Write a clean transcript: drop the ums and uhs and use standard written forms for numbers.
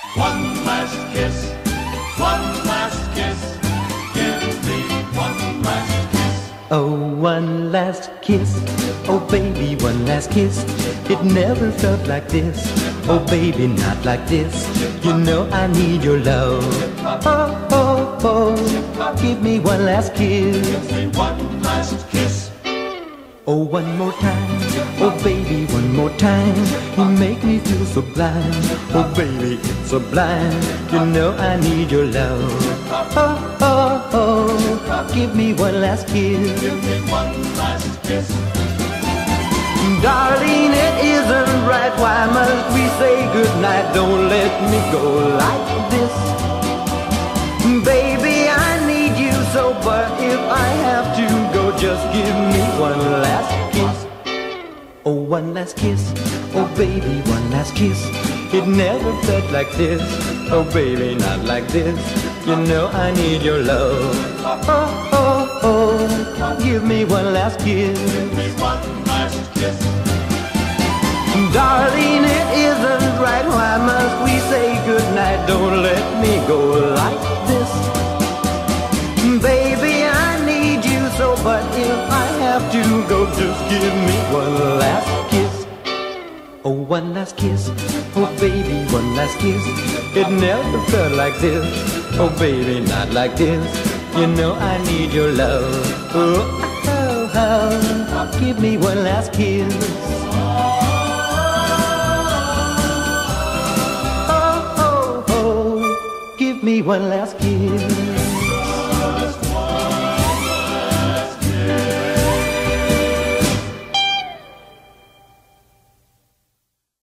One last kiss, one last kiss. Give me one last kiss. Oh, one last kiss. Oh, baby, one last kiss. It never felt like this. Oh, baby, not like this. You know I need your love. Oh, oh, oh. Give me one last kiss. Give me one last kiss. Oh, one more time. Oh, baby, one more time. You make me feel so blind. Oh, baby, it's sublime. You know I need your love. Oh, oh, oh. Give me one last kiss. Give me one last kiss. Darling, it isn't right. Why must we say goodnight? Don't let me go like this. Baby, I need you so, but if I have to go, just give me one last kiss. Oh, one last kiss. Oh, baby, one last kiss. It never felt like this. Oh, baby, not like this. You know I need your love. Oh, oh, oh. Give me one last kiss. Give me one last kiss. Darling, it isn't right. Why must we say goodnight? Don't let me go like this. Baby, I need you so, but if I have to go, just give me one last kiss. Oh, one last kiss. Oh, baby, one last kiss. It never felt like this. Oh, baby, not like this. You know I need your love. Oh, oh, oh. Give me one last kiss. Give me one last kiss.